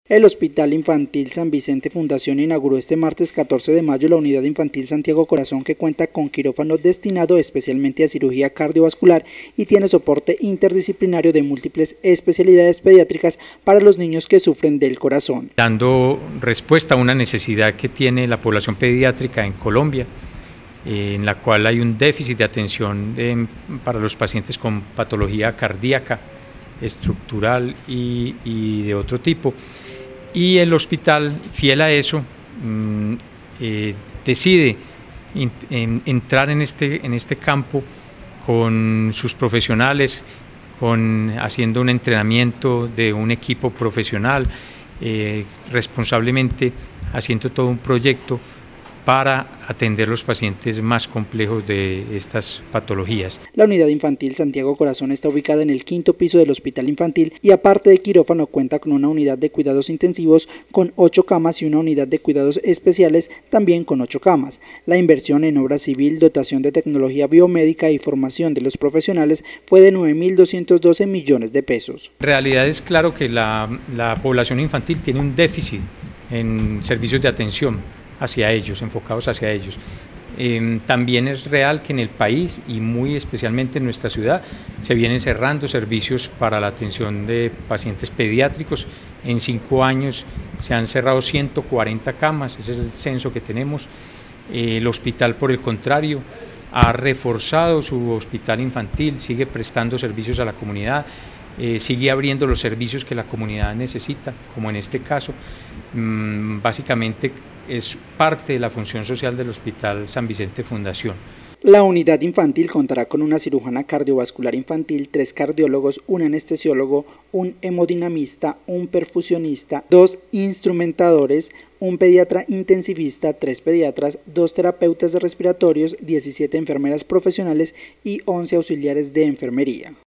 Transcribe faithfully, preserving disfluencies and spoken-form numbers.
El Hospital Infantil San Vicente Fundación inauguró este martes catorce de mayo la Unidad Infantil Santiago Corazón, que cuenta con quirófano destinado especialmente a cirugía cardiovascular y tiene soporte interdisciplinario de múltiples especialidades pediátricas para los niños que sufren del corazón. Dando respuesta a una necesidad que tiene la población pediátrica en Colombia, en la cual hay un déficit de atención de, para los pacientes con patología cardíaca, estructural y, y de otro tipo. Y el hospital, fiel a eso, mmm, eh, decide in, en, entrar en este, en este campo con sus profesionales, con, haciendo un entrenamiento de un equipo profesional, eh, responsablemente haciendo todo un proyecto para atender los pacientes más complejos de estas patologías. La Unidad Infantil Santiago Corazón está ubicada en el quinto piso del Hospital Infantil y aparte de quirófano cuenta con una unidad de cuidados intensivos con ocho camas y una unidad de cuidados especiales también con ocho camas. La inversión en obra civil, dotación de tecnología biomédica y formación de los profesionales fue de nueve mil doscientos doce millones de pesos. En realidad es claro que la, la población infantil tiene un déficit en servicios de atención hacia ellos, enfocados hacia ellos. Eh, también es real que en el país y muy especialmente en nuestra ciudad se vienen cerrando servicios para la atención de pacientes pediátricos. En cinco años se han cerrado ciento cuarenta camas, ese es el censo que tenemos. Eh, el hospital, por el contrario, ha reforzado su hospital infantil, sigue prestando servicios a la comunidad, eh, sigue abriendo los servicios que la comunidad necesita, como en este caso. Mm, básicamente es parte de la función social del Hospital San Vicente Fundación. La unidad infantil contará con una cirujana cardiovascular infantil, tres cardiólogos, un anestesiólogo, un hemodinamista, un perfusionista, dos instrumentadores, un pediatra intensivista, tres pediatras, dos terapeutas respiratorios, diecisiete enfermeras profesionales y once auxiliares de enfermería.